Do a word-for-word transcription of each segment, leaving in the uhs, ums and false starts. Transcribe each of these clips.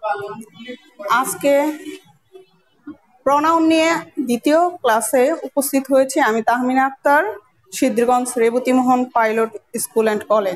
আজকে প্রনাউন নিয়ে দ্বিতীয় ক্লাসে উপস্থিত হয়েছি আমি Tahmina Akter, Siddhirganj Rebati Mohan pilot school and college.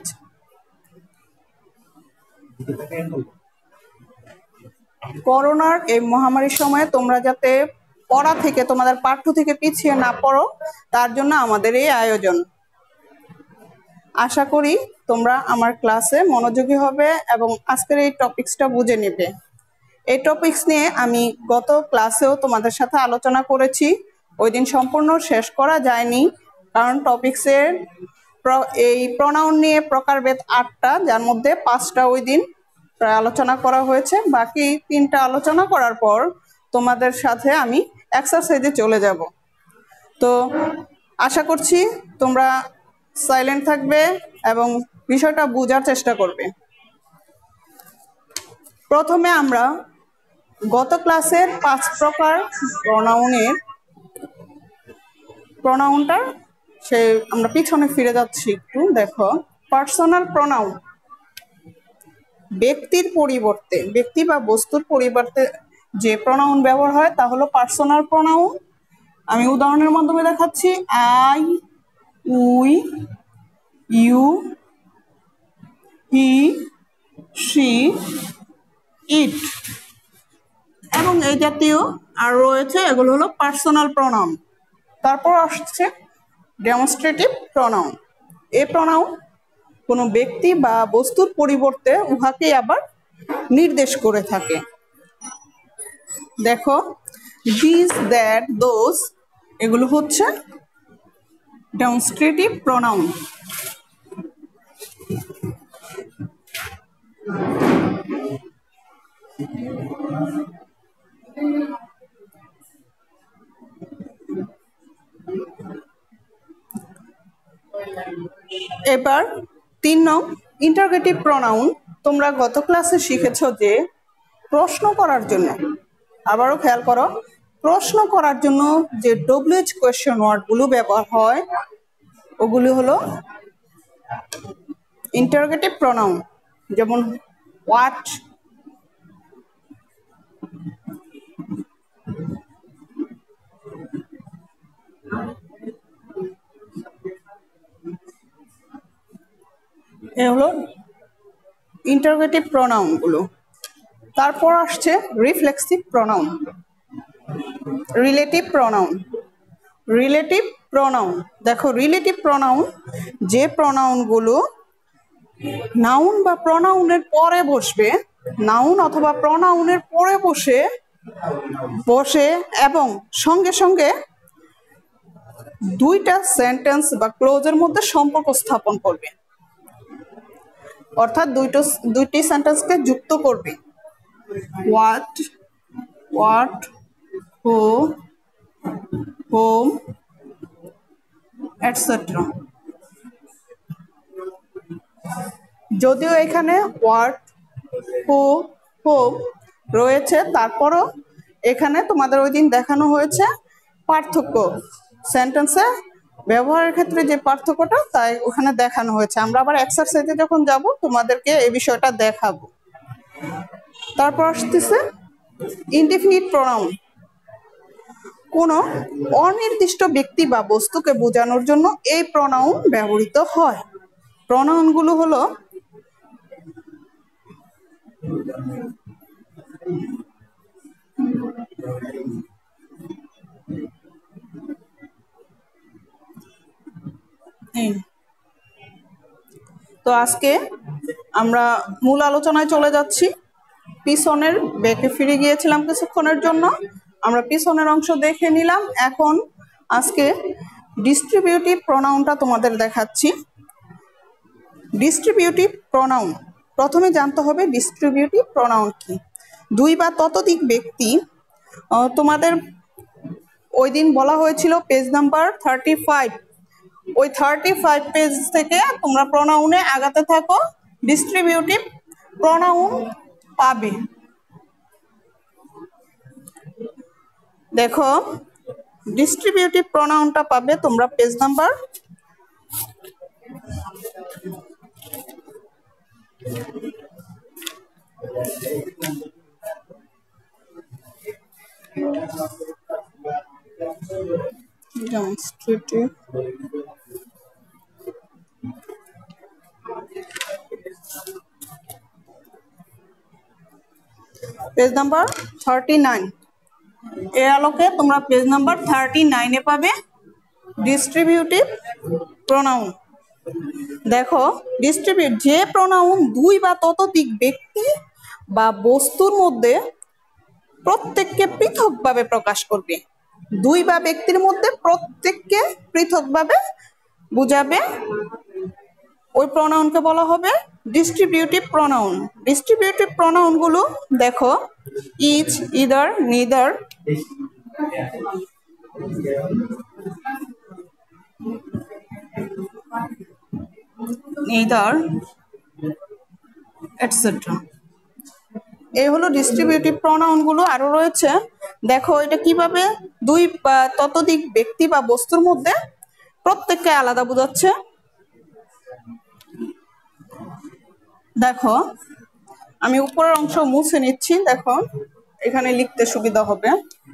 করোনার এই মহামারীর সময়ে তোমরা যাতে পড়া থেকে, তোমাদের পাঠ্য থেকে পিছিয়ে না পড়ো, তার জন্য আমাদের এই আয়োজন। আশা করি তোমরা আমার ক্লাসে মনোযোগী হবে এবং আজকের এই টপিকসটা বুঝে নেবে। এই টপিকস নিয়ে আমি গত ক্লাসেও তোমাদের সাথে আলোচনা করেছি, ওই দিন সম্পূর্ণ শেষ করা যায়নি, কারণ টপিকসের এই প্রনাউন নিয়ে প্রকারভেদ আটটা, যার মধ্যে পাঁচটা ওই দিন প্রায় আলোচনা করা হয়েছে। বাকি তিনটা আলোচনা করার পর তোমাদের সাথে আমি এক্সারসাইজে চলে যাব। তো আশা করছি তোমরা সাইলেন্ট থাকবে এবং বিষয়টা বোঝার চেষ্টা করবে। প্রথমে আমরা গত ক্লাসের পাঁচ প্রকার প্রনাউনের প্রনাউনটা সে আমরা পিছনে ফিরে যাচ্ছি একটু। দেখো, পার্সোনাল প্রনাউন ব্যক্তির পরিবর্তে, ব্যক্তি বা বস্তুর পরিবর্তে যে প্রনাউন ব্যবহার হয় তা হলো পার্সোনাল প্রনাউন। আমি উদাহরণের মাধ্যমে দেখাচ্ছি। I, we, you, he, she, it এবং এই জাতীয় আর রয়েছে, এগুলো হলো পার্সোনাল প্রনাউন। তারপর আসছে ডেমনস্ট্রেটিভ প্রনাউন। এই প্রনাউন কোনো ব্যক্তি বা বস্তুর পরিবর্তে উহাকে আবার নির্দেশ করে থাকে। দেখো, দিস, দ্যাট, দোজ, এগুলো হচ্ছে ডেমনস্ট্রেটিভ প্রনাউন। এবার তিন নং ইন্টারোগেটিভ প্রনাউন। তোমরা গত ক্লাসে শিখেছ যে প্রশ্ন করার জন্য, আবারও খেয়াল করো, প্রশ্ন করার জন্য যে ডব্লিউএইচ কোয়েশ্চেন ওয়ার্ডগুলো ব্যবহার হয় ওগুলি হলো ইন্টারোগেটিভ প্রনাউন। যেমন হোয়াট, এ হলো ইন্টারোগেটিভ প্রনাউন গুলো। তারপর আসছে reflexive pronoun, relative pronoun. Relative pronoun, দেখো রিলেটিভ প্রনাউন যে প্রনাউনগুলো নাউন বা প্রনাউনের পরে বসবে, নাউন অথবা প্রনাউনের পরে বসে বসে এবং সঙ্গে সঙ্গে দুইটা সেন্টেন্স বা ক্লোজের মধ্যে সম্পর্ক স্থাপন করবে, অর্থাৎ দুইটো দুইটি সেন্টেন্সকে যুক্ত করবে। What, what, who, whom, etcetera. যদিও এখানে হোয়াট, হু, হোম রয়েছে, তারপরও এখানে তোমাদের ওই দিন দেখানো হয়েছে পার্থক্য, সেন্টেন্সে ব্যবহারের ক্ষেত্রে যে পার্থক্যটা তাই ওখানে দেখানো হয়েছে। আমরা আবার এক্সারসাইজে যখন যাব তোমাদেরকে এই বিষয়টা দেখাবো। তারপর আসতেছে ইনডিফিনিট প্রনাউন। কোনো অনির্দিষ্ট ব্যক্তি বা বস্তুকে বোঝানোর জন্য এই প্রনাউন ব্যবহৃত হয়। প্রনাউনগুলো হলো তো আজকে আমরা মূল আলোচনায় চলে যাচ্ছি। পিছনের ব্যাকে ফিরে গিয়েছিলাম কিছুক্ষণের জন্য, আমরা পিছনের অংশ দেখে নিলাম। এখন আজকে ডিস্ট্রিবিউটিভ প্রনাউনটা তোমাদের দেখাচ্ছি। ডিস্ট্রিবিউটিভ প্রনাউন, প্রথমে জানতে হবে ডিস্ট্রিবিউটিভ প্রনাউন কি। দুই বা ততোধিক ব্যক্তি, তোমাদের ওই দিন বলা হয়েছিল পেজ নাম্বার থার্টি ফাইভ, ওই থার্টি ফাইভ পেজ থেকে তোমরা প্রনাউনে আগাতে থাকো, ডিস্ট্রিবিউটিভ প্রনাউন পাবে। দেখো, ডিস্ট্রিবিউটিভ প্রনাউনটা পাবে তোমরা page number demonstrative page number thirty nine এর আলোকে তোমরা পেজ নাম্বার থার্টি নাইনে পাবে ডিস্ট্রিবিউটিভ প্রোনাউন। দেখো, ডিস্ট্রিবিউট যে প্রোনাউন দুই বা ততোধিক ব্যক্তি বা বস্তুর মধ্যে প্রত্যেককে পৃথকভাবে প্রকাশ করবে। দুই বা ব্যক্তির মধ্যে প্রত্যেককে পৃথকভাবে বুঝাবে, ওই প্রোনাউনকে বলা হবে ডিস্ট্রিবিউটিভ প্রোনাউন। ডিস্ট্রিবিউটিভ প্রোনাউন গুলো দেখো, each, either, neither, neither, etcetera. এই হলো ডিস্ট্রিবিউটিভ প্রোনাউন গুলো। আরো রয়েছে, দেখো এটা কিভাবে দুই বা ততোধিক ব্যক্তি বা বস্তুর মধ্যে প্রত্যেককে আলাদা বোঝাচ্ছে। দেখো, আমি উপরের অংশ মুছে নিচ্ছি, দেখো এখানে লিখতে সুবিধা হবে।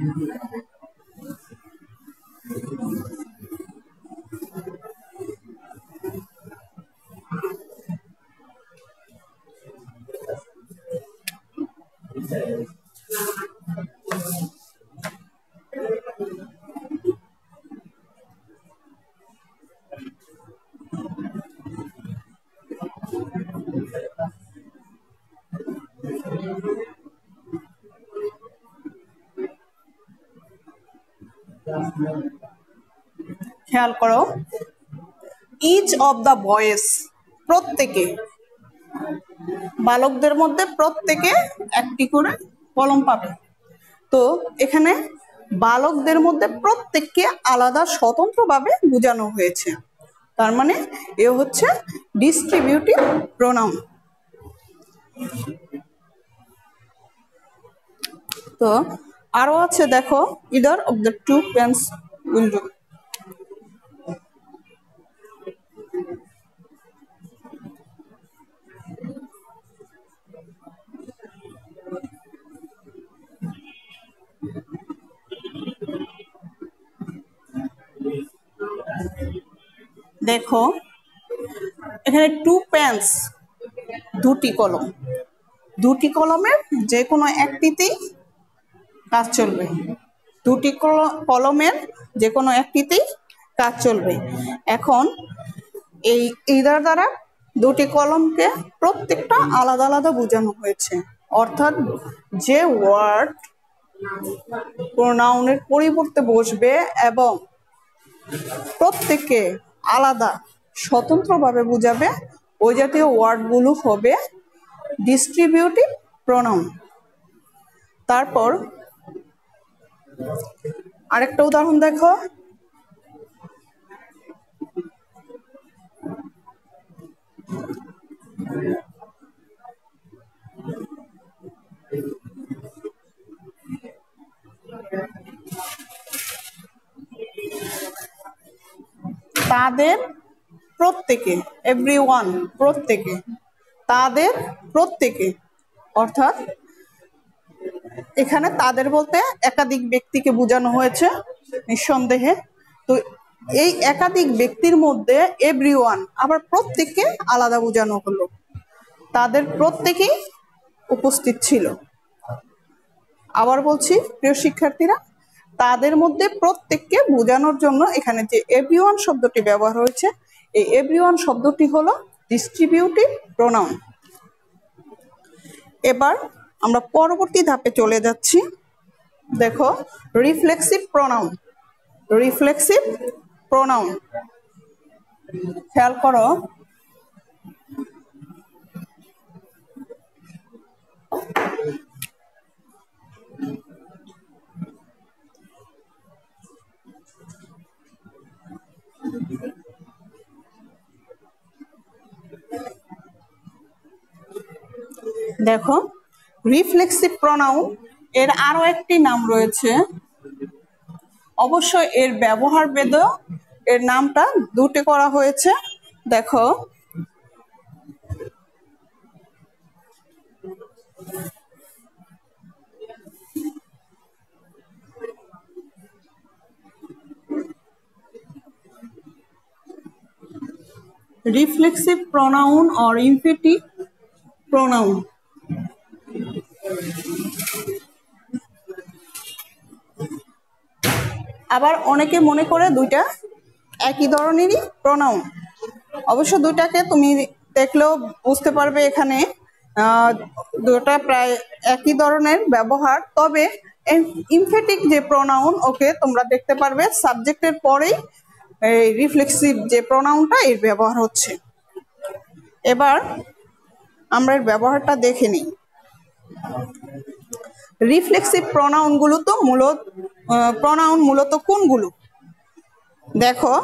খেয়াল করো, ইচ অফ দ্য বয়েজ, প্রত্যেকে, বালকদের মধ্যে প্রত্যেকে একটি করে কলম পাবে। তো এখানে বালকদের মধ্যে প্রত্যেককে আলাদা স্বতন্ত্রভাবে বোঝানো হয়েছে, তার মানে এ হচ্ছে ডিস্ট্রিবিউটিভ প্রোনাউন। তো আরো আছে, দেখো, either of the two pens will do. দেখো এখানে টু পেন্স, দুটি কলম, দুটি কলমের যে কোনো একটিতেই কাজ চলবে, দুটি কলমের যে কোনো একটিতেই কাজ চলবে। এখন এই ইদার দ্বারা দুটি কলমকে প্রত্যেকটা আলাদা আলাদা বোঝানো হয়েছে, অর্থাৎ যে ওয়ার্ড প্রোনাউনের পরিবর্তে বসবে এবং প্রত্যেককে আলাদা স্বতন্ত্রভাবে বুঝাবে, ওই জাতীয় ওয়ার্ডগুলো হবে ডিস্ট্রিবিউটিভ প্রোনাউন। তারপর আরেকটা উদাহরণ দেখো, তাদের প্রত্যেকে, এভরিওয়ান, প্রত্যেকে, তাদের প্রত্যেকে, অর্থাৎ এখানে তাদের বলতে একাধিক ব্যক্তিকে বোঝানো হয়েছে নিঃসন্দেহে। তো এই একাধিক ব্যক্তির মধ্যে এভরিওয়ান আবার প্রত্যেককে আলাদা বোঝানো হলো, তাদের প্রত্যেকেই উপস্থিত ছিল। আবার বলছি প্রিয় শিক্ষার্থীরা, তাদের মধ্যে প্রত্যেককে বোঝানোর জন্য এখানে যে এভরিওয়ান শব্দটি ব্যবহার হয়েছে, এই এভরিওয়ান শব্দটি হলো ডিস্ট্রিবিউটিভ প্রোনাউন। এবার আমরা পরবর্তী ধাপে চলে যাচ্ছি। দেখো, রিফ্লেক্সিভ প্রোনাউন। রিফ্লেক্সিভ প্রোনাউন, খেয়াল করো, দেখো রিফ্লেক্সিভ প্রোনাউন এর আরো একটি নাম রয়েছে, অবশ্য এর ব্যবহার ভেদে এর নামটা দুটি করা হয়েছে। দেখো, reflexive pronoun or emphatic pronoun. আবার অনেকে মনে করে দুইটা একই ধরনেরই প্রোনাউন। অবশ্য দুইটাকে তুমি দেখলেও বুঝতে পারবে এখানে দুটা প্রায় একই ধরনের ব্যবহার। তবে ইমফেটিক যে প্রোনাউন ওকে তোমরা দেখতে পারবে সাবজেক্টের পরেই এই রিফ্লেক্সিভ যে প্রোনাউনটা এর ব্যবহার হচ্ছে। এবার আমরা এর ব্যবহারটা দেখে নিই। রিফ্লেক্সিভ প্রোনাউনগুলো তো মূলত প্রোনাউন মূলত কোনগুলো দেখো,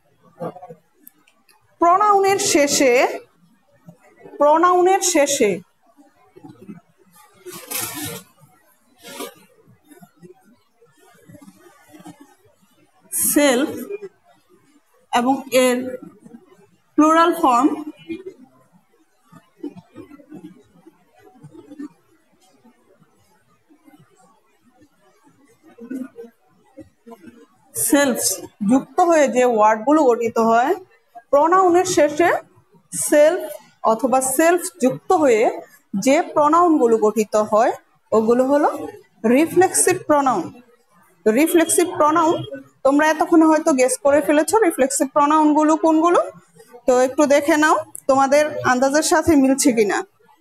প্রোনাউনের শেষে প্রোনাউনের শেষে সেলফ এবং এর প্লুরাল ফর্ম সেলফ যুক্ত হয়ে যে ওয়ার্ডগুলো গঠিত হয়, প্রোনাউনের শেষে সেলফ অথবা সেলফ যুক্ত হয়ে যে প্রোনাউনগুলো গঠিত হয় ওগুলো হলো রিফ্লেক্সিভ প্রোনাউন। রিফ্লেক্সিভ প্রোনাউন তোমরা এতক্ষণে হয়তো গেস করে ফেলেছো রিফ্লেক্সিভ প্রোনাউনগুলো কোনগুলো। তো একটু দেখে নাও তোমাদের আন্দাজের সাথে মিলছে কিনা।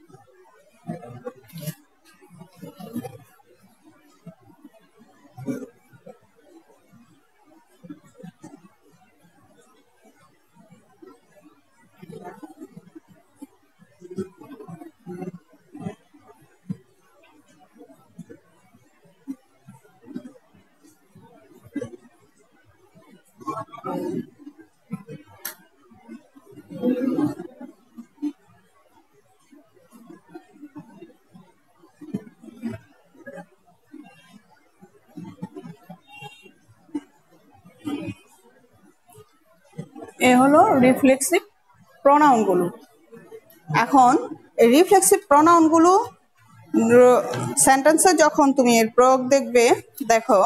এ হলো রিফ্লেক্সিভ প্রোনাউনগুলো। এখন এই রিফ্লেক্সিভ প্রোনাউনগুলো সেন্টেন্সে যখন তুমি এর প্রয়োগ দেখবে, দেখো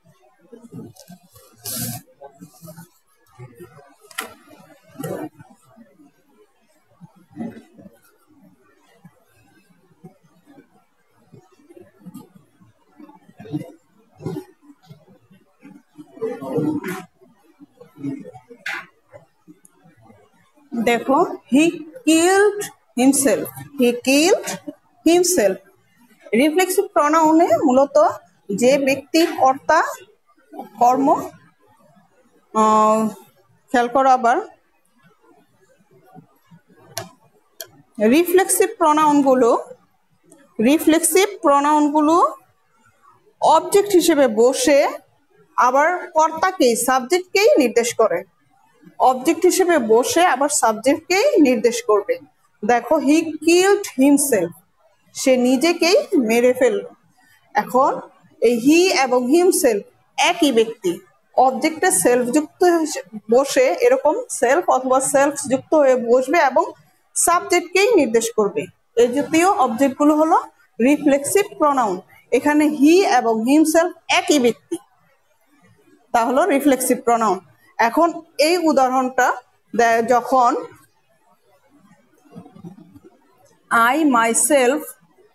দেখো he killed himself, he killed himself. Reflexive প্রোনাউনে মূলত যে ব্যক্তি কর্তা কর্ম, খেয়াল করো আবার রিফ্লেক্সিভ প্রোনাউনগুলো রিফ্লেক্সিভ প্রোনাউনগুলো অবজেক্ট হিসেবে বসে আবার কর্তাকেই সাবজেক্টকেই নির্দেশ করে। অবজেক্ট হিসেবে বসে আবার সাবজেক্টকেই নির্দেশ করবে। দেখো হি কিল্ড হিমসেলফ, সে নিজেকেই মেরে ফেলল। এখন এই হি এবং হিমসেলফ একই ব্যক্তি, অবজেক্টে সেলফ যুক্ত বসে এরকম সেলফ অথবা সেলফ যুক্ত হয়ে বসবে এবং সাবজেক্টকেই নির্দেশ করবে। এই জাতীয় অবজেক্টগুলো হলো রিফ্লেক্সিভ প্রোনাউন। এখানে হি এবং হিমসেলফ একই ব্যক্তি, তা হলো রিফ্লেক্সিভ প্রোনাউন। এখন এই উদাহরণটা যখন আই মাইসেলফ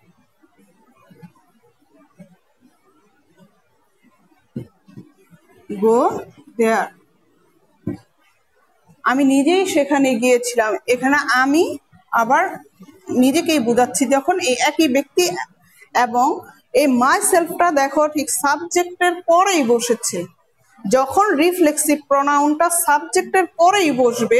গো দেয়ার, আমি নিজেই সেখানে গিয়েছিলাম, এখানে আমি আবার নিজেকেই বোঝাচ্ছি যখন এই একই ব্যক্তি। এবং এই মাই সেলফটা দেখো ঠিক সাবজেক্টের পরেই বসেছে। যখন রিফ্লেক্সিভ প্রোনাউনটা সাবজেক্টের পরেই বসবে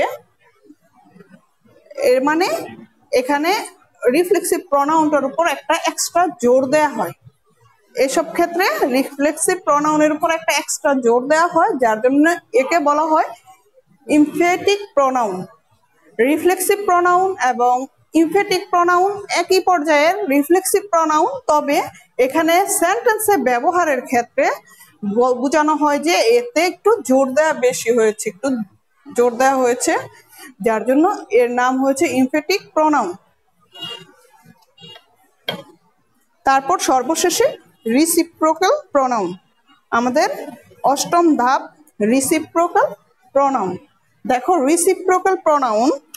এর মানে এখানে রিফ্লেক্সিভ প্রোনাউনটার উপর একটা এক্সট্রা জোর দেয়া হয়। এসব ক্ষেত্রে রিফ্লেক্সিভ প্রোনাউনের উপর একটা এক্সট্রা জোর দেওয়া হয়, যার জন্য একে বলা হয় ইমফেটিক প্রোনাউন। রিফ্লেক্সিভ প্রোনাউন এবং ইমফেটিক প্রোনাউন একই পর্যায়ের রিফ্লেক্সিভ প্রোনাউন, তবে এখানে সেন্টেন্সে ব্যবহারের ক্ষেত্রে বোঝানো হয় যে এতে একটু জোর দেওয়া বেশি হয়েছে, একটু জোর দেওয়া হয়েছে, যার জন্য এর নাম হয়েছে ইমফেটিক প্রোনাউন। তারপর সর্বশেষে রিসিপ্রোকাল প্রোনাউন, আমাদের অষ্টম ধাপ রিসিপ্রোকাল প্রোনাউন। দেখো রিসিপ্রোকাল প্রোনাউন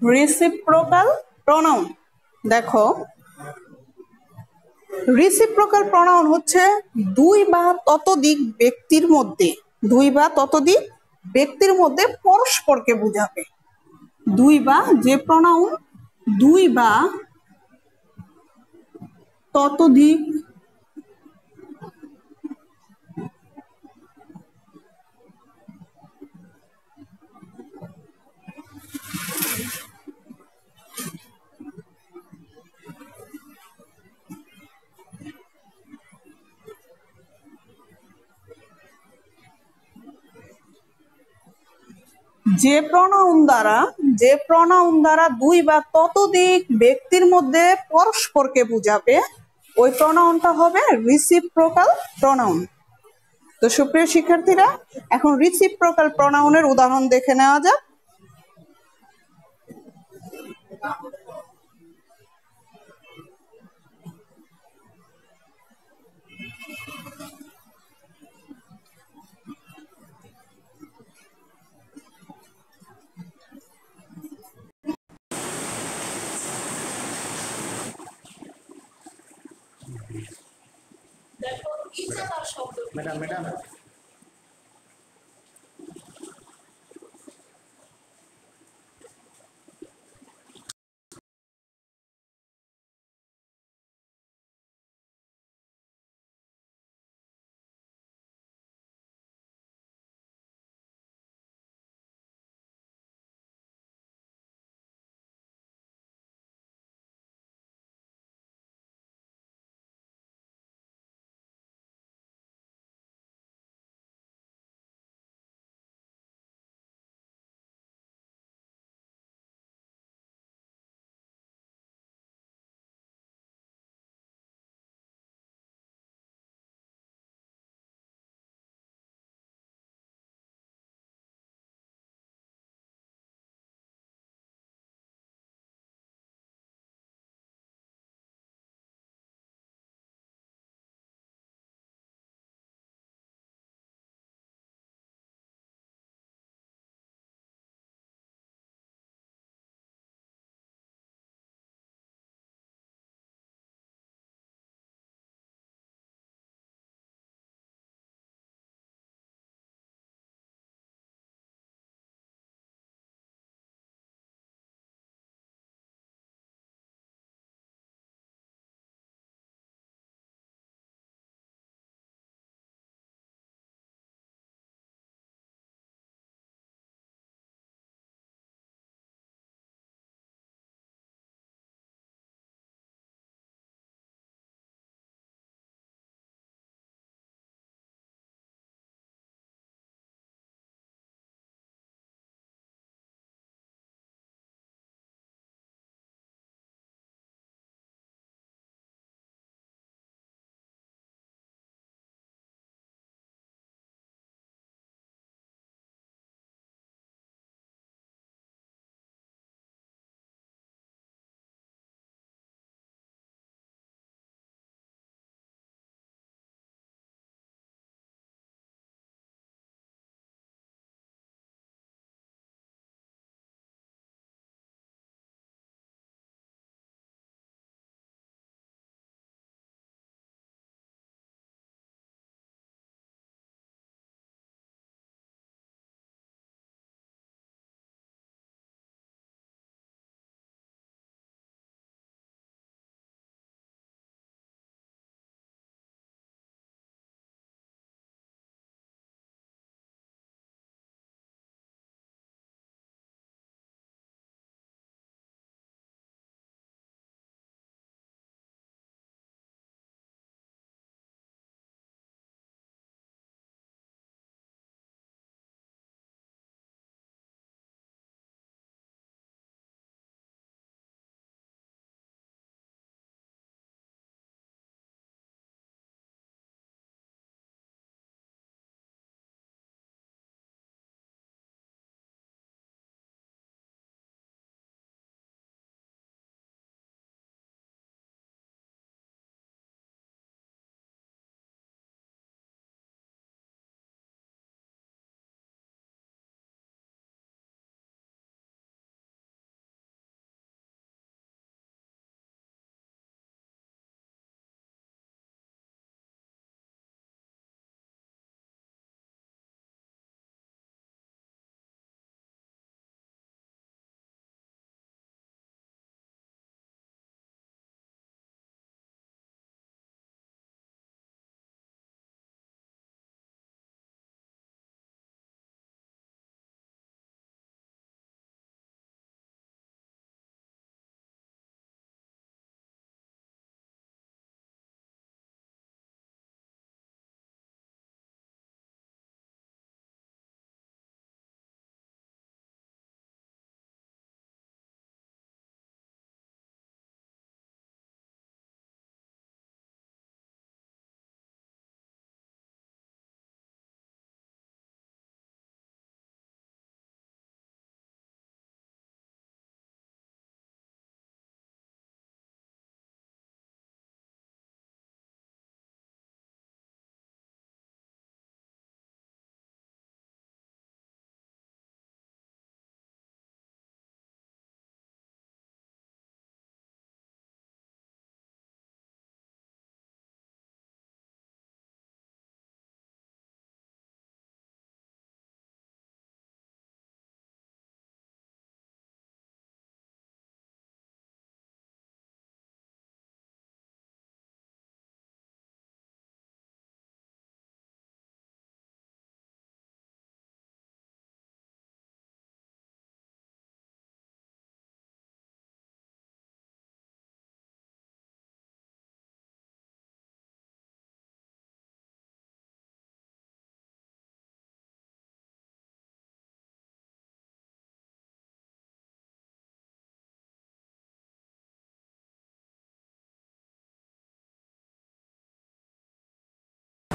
রিসিপ্রোকাল প্রনাউন। দেখো, রিসিপ্রোকাল প্রনাউন হচ্ছে দুই বা ততোধিক ব্যক্তির মধ্যে দুই বা ততোধিক ব্যক্তির মধ্যে পরস্পরকে বোঝাবে। দুই বা যে প্রনাউন দুই বা ততোধিক যে প্রনাউন দ্বারা যে প্রনাউন দ্বারা দুই বা ততোধিক ব্যক্তির মধ্যে পরস্পরকে বোঝাবে ওই প্রনাউনটা হবে রিসিপ্রোকাল প্রনাউন। তো সুপ্রিয় শিক্ষার্থীরা, এখন রিসিপ্রোকাল প্রনাউনের উদাহরণ দেখে নেওয়া যাক। ম্যাডাম ম্যাডাম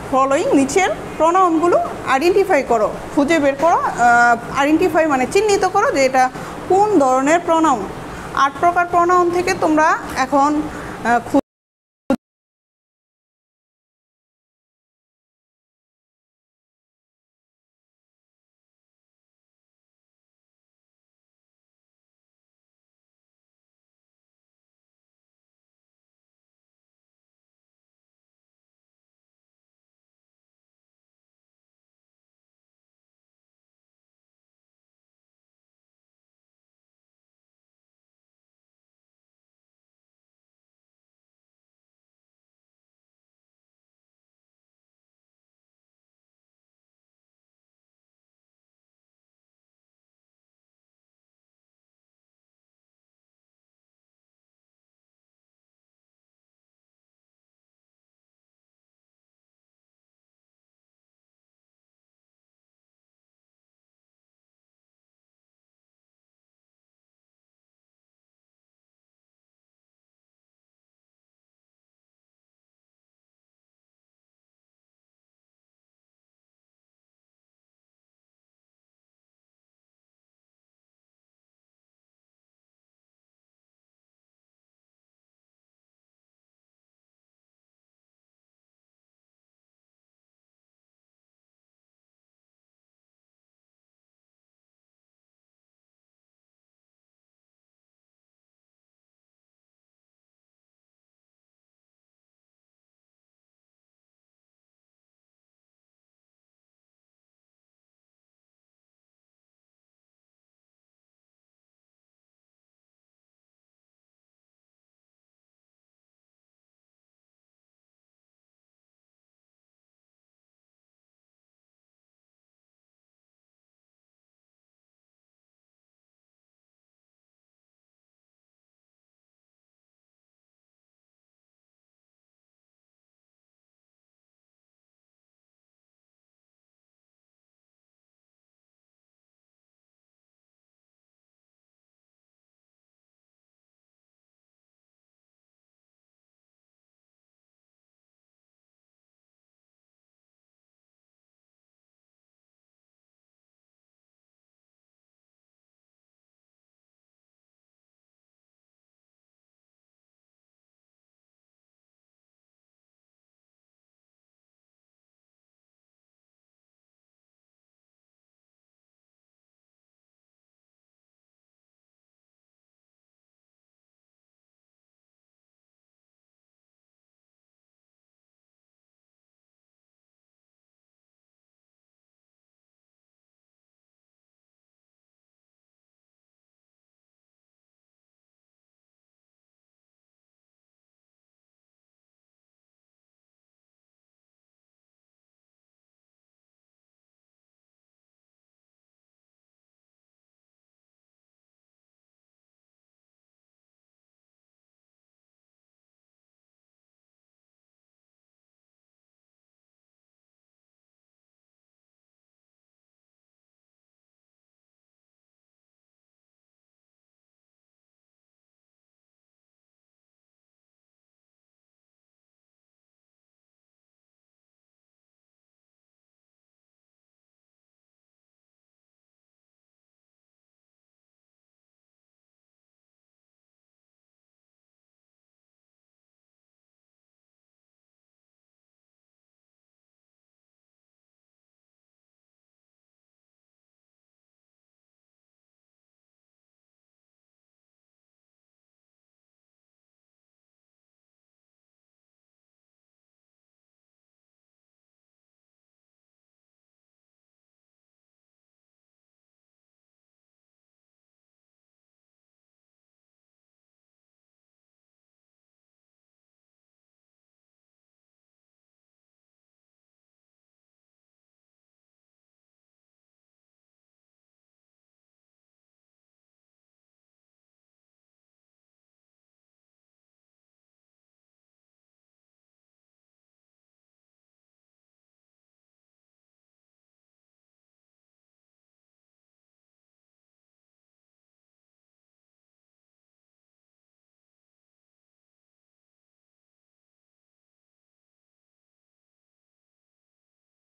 ফলোইং নিচের প্রনাউনগুলো আইডেন্টিফাই করো, খুঁজে বের করো। আইডেন্টিফাই মানে চিহ্নিত করো যে এটা কোন ধরনের প্রনাউন। আট প্রকার প্রনাউন থেকে তোমরা এখন খুঁজে